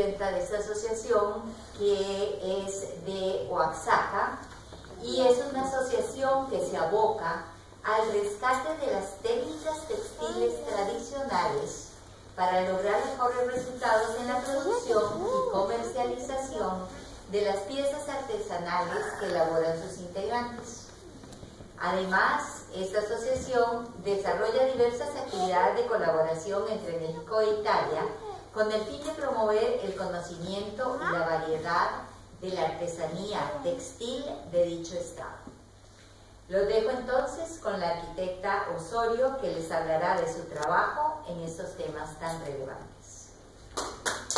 presidenta de esta asociación, que es de Oaxaca, y es una asociación que se aboca al rescate de las técnicas textiles tradicionales para lograr mejores resultados en la producción y comercialización de las piezas artesanales que elaboran sus integrantes. Además, esta asociación desarrolla diversas actividades de colaboración entre México e Italia con el fin de promover el conocimiento y la variedad de la artesanía textil de dicho estado. Los dejo entonces con la arquitecta Osorio, que les hablará de su trabajo en estos temas tan relevantes.